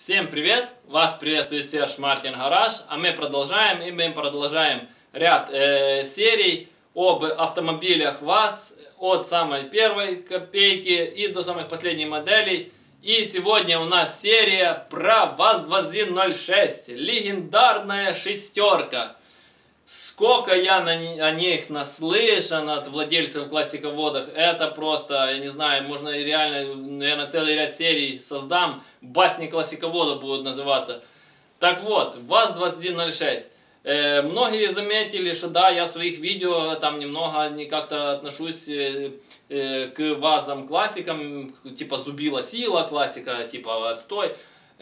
Всем привет! Вас приветствует Серж Мартин Гараж, а мы продолжаем ряд серий об автомобилях ВАЗ от самой первой копейки и до самых последних моделей. И сегодня у нас серия про ВАЗ-2106, легендарная шестерка. Сколько я о них наслышан от владельцев классиководов, это просто, я не знаю, можно реально, наверное, целый ряд серий создам, басни классиковода будут называться. Так вот, ВАЗ-2106. Многие заметили, что да, я в своих видео там немного не как-то отношусь к ВАЗам классикам, типа зубила сила классика, типа отстой.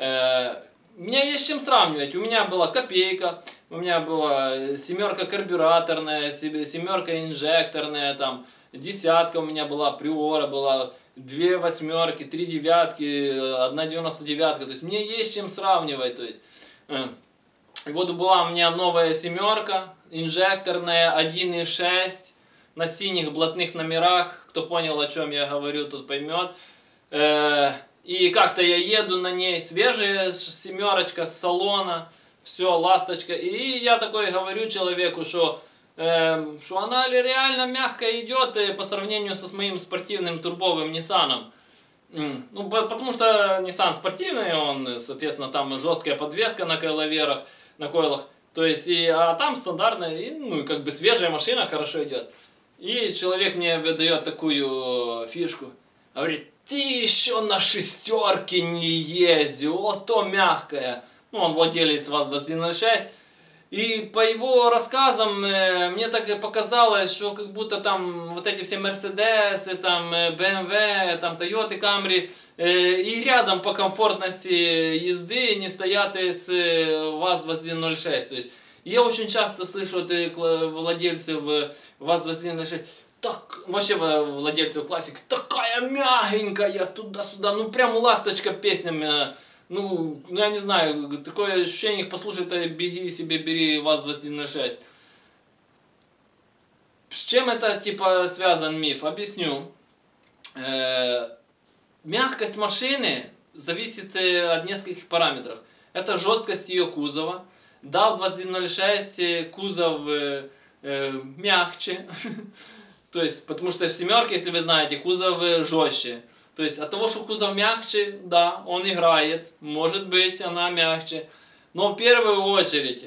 У меня есть чем сравнивать. У меня была копейка, у меня была семерка карбюраторная, семерка инжекторная, там десятка у меня была, приора была, две восьмерки, три девятки, одна 99-ка. То есть мне есть чем сравнивать. То есть и вот была у меня новая семерка, инжекторная 1.6 на синих блатных номерах. Кто понял, о чем я говорю, тот поймет. И как-то я еду на ней, свежая семерочка с салона, все, ласточка. И я такой говорю человеку, что она реально мягко идет по сравнению со моим спортивным турбовым Ниссаном. Ну, потому что Nissan спортивный, он, соответственно, там жесткая подвеска на койловерах, на койлах. То есть, а там стандартная, ну, как бы свежая машина хорошо идет. И человек мне выдает такую фишку. Говорит, ты еще на шестерке не ездил, вот то мягкая. Ну, он владелец ВАЗ-2106. И по его рассказам мне так и показалось, что как будто там вот эти все Мерседесы, там BMW, там Toyota Camry и рядом по комфортности езды не стоят с ВАЗ-2106. То есть я очень часто слышу от владельцев ВАЗ-2106, так, вообще владельцев классик, такая мягенькая туда-сюда, ну прям ласточка песнями. Ну, я не знаю, такое ощущение, послушай, то беги себе, бери ВАЗ-2106. С чем это, типа, связан миф? Объясню. Мягкость машины зависит от нескольких параметров. Это жесткость ее кузова. Да, в 2106 кузов мягче. То есть, потому что в семерке, если вы знаете, кузов жестче. То есть от того, что кузов мягче, да, он играет, может быть, она мягче. Но в первую очередь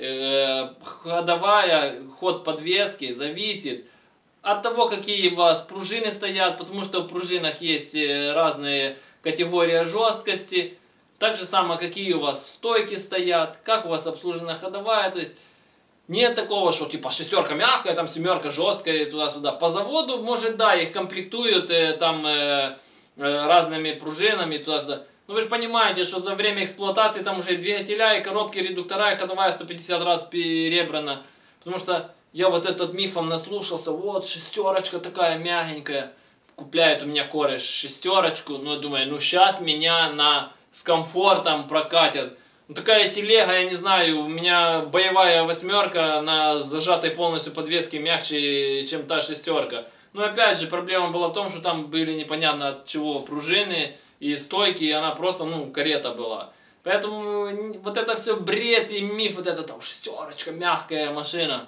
ход подвески зависит от того, какие у вас пружины стоят, потому что в пружинах есть разные категории жесткости. Так же самое, какие у вас стойки стоят, как у вас обслужена ходовая. То есть нет такого, что типа шестерка мягкая, там семерка жесткая, туда-сюда. По заводу, может, да, их комплектуют там разными пружинами туда-сюда. Но вы же понимаете, что за время эксплуатации там уже и двигателя, и коробки, и редуктора, и ходовая 150 раз перебрана. Потому что я вот этот мифом наслушался, вот шестерочка такая мягенькая. Купляет у меня кореш шестерочку, но думаю, ну сейчас меня с комфортом прокатят. Ну, такая телега, я не знаю, у меня боевая восьмерка на зажатой полностью подвеске мягче, чем та шестерка. Но опять же, проблема была в том, что там были непонятно от чего пружины и стойки, и она просто, ну, карета была. Поэтому вот это все бред и миф, вот это там шестерочка, мягкая машина.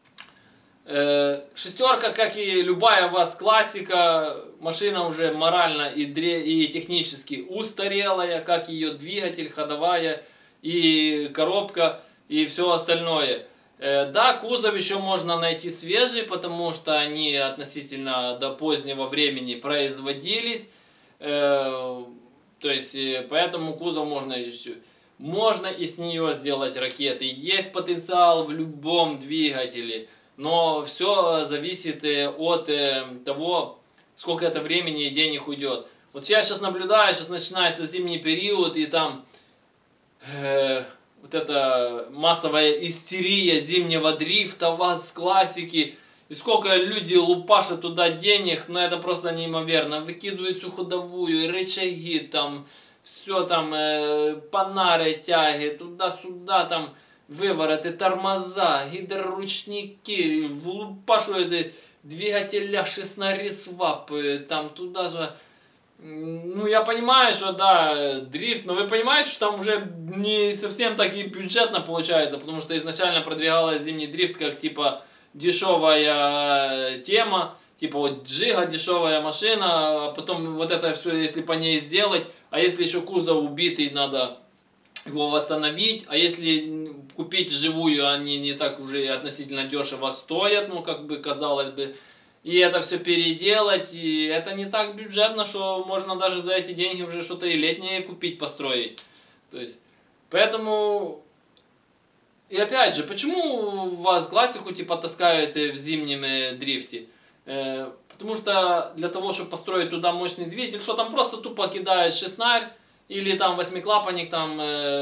Шестерка, как и любая ВАЗ классика, машина уже морально и технически устарелая, как ее двигатель, ходовая и коробка и все остальное. Да, кузов еще можно найти свежий, потому что они относительно до позднего времени производились. То есть, поэтому кузов можно и с нее сделать ракеты. Есть потенциал в любом двигателе, но все зависит от того, сколько это времени и денег уйдет. Вот я сейчас наблюдаю, сейчас начинается зимний период, и там вот эта массовая истерия зимнего дрифта, ВАЗ классики, и сколько люди лупашат туда денег, но это просто неимоверно. Выкидывают всю ходовую, рычаги там, все там, панары, тяги, туда-сюда там, вывороты, тормоза, гидроручники, влупашивают двигателя, шестнари свапы, там туда-сюда. Ну, я понимаю, что да, дрифт, но вы понимаете, что там уже не совсем так и бюджетно получается, потому что изначально продвигалась зимний дрифт как типа дешевая тема, типа вот джига, дешевая машина, а потом вот это все, если по ней сделать, а если еще кузов убитый, надо его восстановить, а если купить живую, они не так уже относительно дешево стоят, ну, как бы казалось бы, и это все переделать, и это не так бюджетно, что можно даже за эти деньги уже что-то и летнее купить, построить. То есть, поэтому, и опять же, почему вас классику типа таскают в зимнем дрифте? Потому что для того, чтобы построить туда мощный двигатель, что там просто тупо кидают шестнарь, или там восьмиклапанник там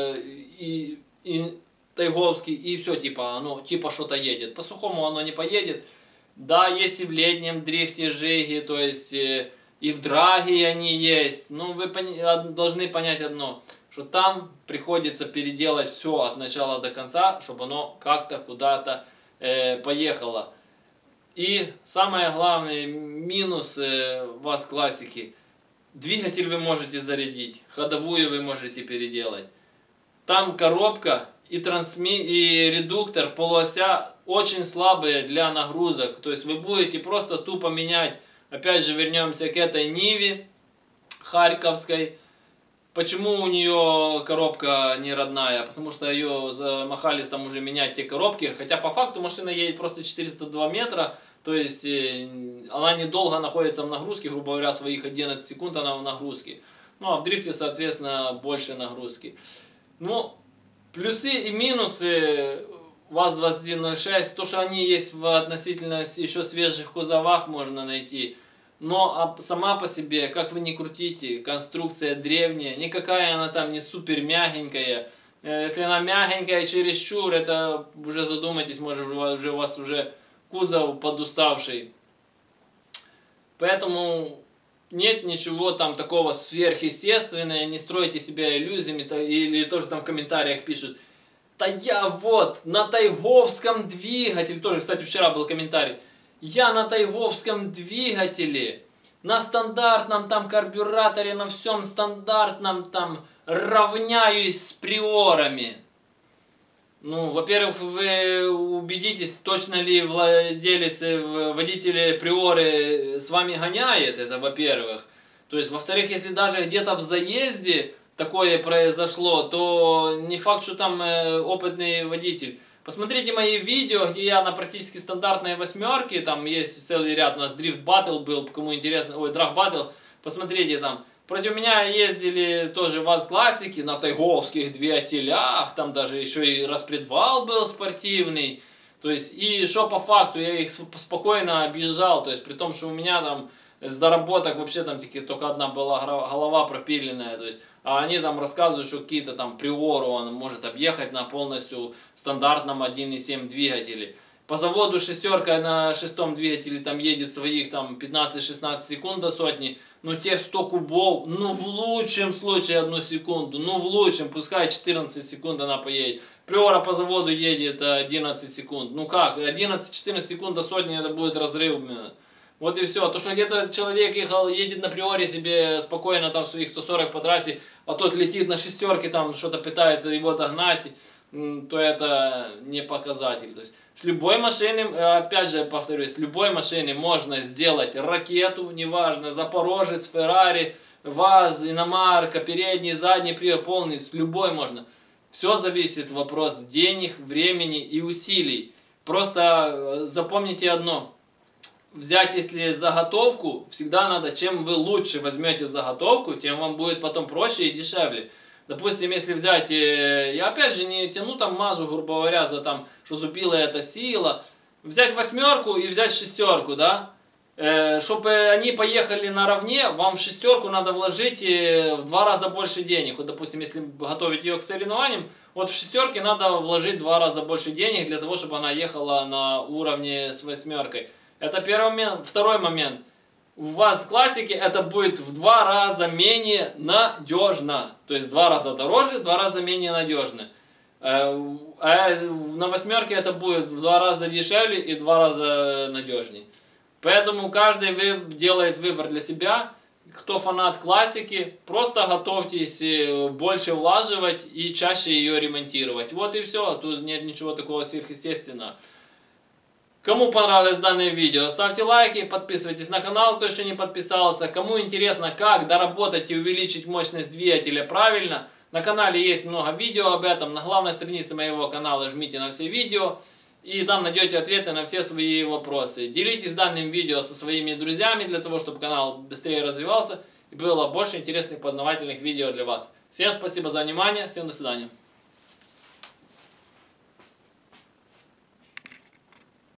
и тайговский, и все, типа, оно типа что-то едет. По сухому оно не поедет. Да, есть и в летнем дрифте жиги, то есть и в драге они есть. Но вы должны понять одно, что там приходится переделать все от начала до конца, чтобы оно как-то куда-то поехало. И самое главное, минус ВАЗ классики. Двигатель вы можете зарядить, ходовую вы можете переделать. Там коробка и и редуктор, полуося очень слабые для нагрузок. То есть вы будете просто тупо менять. Опять же вернемся к этой Ниве харьковской. Почему у нее коробка не родная? Потому что ее замахались там уже менять те коробки. Хотя по факту машина едет просто 402 метра. То есть она недолго находится в нагрузке, грубо говоря, своих 11 секунд она в нагрузке. Ну а в дрифте, соответственно, больше нагрузки. Ну, плюсы и минусы ВАЗ-2106, то, что они есть в относительно еще свежих кузовах, можно найти. Но сама по себе, как вы ни крутите, конструкция древняя, никакая она там не супер мягенькая. Если она мягенькая чересчур, это уже задумайтесь, может уже у вас уже кузов подуставший. Поэтому нет ничего там такого сверхъестественного, не стройте себя иллюзиями, или тоже там в комментариях пишут, да я вот на тайговском двигателе, тоже, кстати, вчера был комментарий, я на тайговском двигателе, на стандартном там карбюраторе, на всем стандартном там равняюсь с приорами. Ну, во-первых, вы убедитесь, точно ли владелец, водитель приоры с вами гоняет, это во-первых. То есть, во-вторых, если даже где-то в заезде такое произошло, то не факт, что там опытный водитель. Посмотрите мои видео, где я на практически стандартной восьмерке, там есть целый ряд, у нас дрифт баттл был, кому интересно, ой, драг баттл, посмотрите там. Против меня ездили тоже ВАЗ классики на тайговских двигателях, там даже еще и распредвал был спортивный. То есть, и что по факту, я их спокойно объезжал, то есть, при том, что у меня там с доработок вообще там только одна была голова пропиленная, то есть, а они там рассказывают, что какие-то там приору он может объехать на полностью стандартном 1.7 двигателе. По заводу шестерка на шестом двигателе там едет своих там 15-16 секунд до сотни, но те 100 кубов, ну в лучшем случае 1 секунду, ну в лучшем, пускай 14 секунд она поедет. Приора по заводу едет 11 секунд, ну как, 11-14 секунд до сотни это будет разрыв. Вот и все. То, что где-то человек едет на приоре себе спокойно там своих 140 по трассе, а тот летит на шестерке, там что-то пытается его догнать, то это не показатель. То есть с любой машины, опять же повторюсь, с любой машины можно сделать ракету, неважно, Запорожец, Феррари, ВАЗ, иномарка, передний, задний привод, полный, с любой можно. Все зависит вопрос денег, времени и усилий. Просто запомните одно. Взять, если заготовку, всегда надо, чем вы лучше возьмете заготовку, тем вам будет потом проще и дешевле. Допустим, если взять, я опять же не тяну там мазу, грубо говоря, за там, что зубила это сила, взять восьмерку и взять шестерку, да, чтобы они поехали наравне, вам в шестерку надо вложить в 2 раза больше денег. Вот, допустим, если готовить ее к соревнованиям, вот в шестерке надо вложить в 2 раза больше денег для того, чтобы она ехала на уровне с восьмеркой. Это первый момент. Второй момент. У вас в классике это будет в 2 раза менее надежно. То есть в 2 раза дороже, в 2 раза менее надежно. А на восьмерке это будет в 2 раза дешевле и в 2 раза надежнее. Поэтому каждый делает выбор для себя. кто фанат классики, просто готовьтесь больше влаживать и чаще ее ремонтировать. Вот и все, тут нет ничего такого сверхъестественного. Кому понравилось данное видео, ставьте лайки, подписывайтесь на канал, кто еще не подписался. Кому интересно, как доработать и увеличить мощность двигателя правильно, на канале есть много видео об этом. На главной странице моего канала жмите на все видео, и там найдете ответы на все свои вопросы. Делитесь данным видео со своими друзьями, для того, чтобы канал быстрее развивался и было больше интересных познавательных видео для вас. Всем спасибо за внимание, всем до свидания.